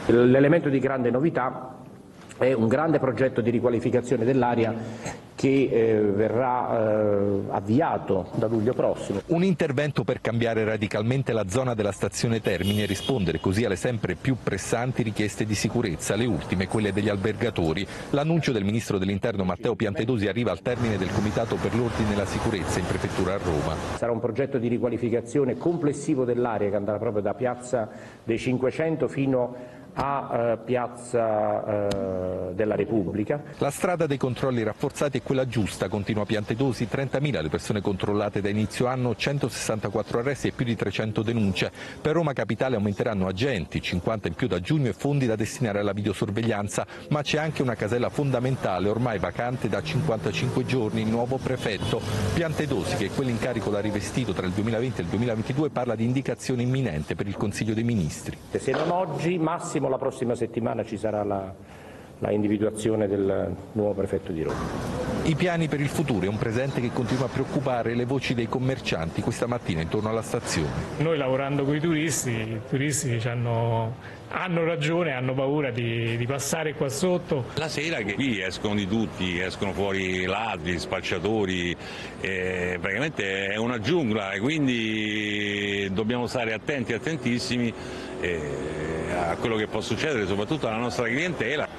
L'elemento di grande novità è un grande progetto di riqualificazione dell'area che verrà avviato da luglio prossimo. Un intervento per cambiare radicalmente la zona della stazione Termini e rispondere così alle sempre più pressanti richieste di sicurezza, le ultime quelle degli albergatori. L'annuncio del ministro dell'Interno Matteo Piantedosi arriva al termine del Comitato per l'Ordine e la Sicurezza in prefettura a Roma. Sarà un progetto di riqualificazione complessivo dell'area che andrà proprio da Piazza dei 500 fino a Piazza della Repubblica. La strada dei controlli rafforzati è quella giusta, continua Piantedosi, 30.000 le persone controllate da inizio anno, 164 arresti e più di 300 denunce. Per Roma Capitale aumenteranno agenti, 50 in più da giugno e fondi da destinare alla videosorveglianza, ma c'è anche una casella fondamentale ormai vacante da 55 giorni, il nuovo prefetto. Piantedosi, che quell'incarico l'ha rivestito tra il 2020 e il 2022, parla di indicazione imminente per il Consiglio dei Ministri. Se non oggi, massimo la prossima settimana ci sarà la individuazione del nuovo prefetto di Roma. I piani per il futuro è un presente che continua a preoccupare le voci dei commercianti questa mattina intorno alla stazione. Noi lavorando con i turisti hanno ragione, hanno paura di passare qua sotto. La sera che qui escono di tutti, escono fuori ladri, spacciatori, praticamente è una giungla e quindi dobbiamo stare attentissimi a quello che può succedere, soprattutto alla nostra clientela.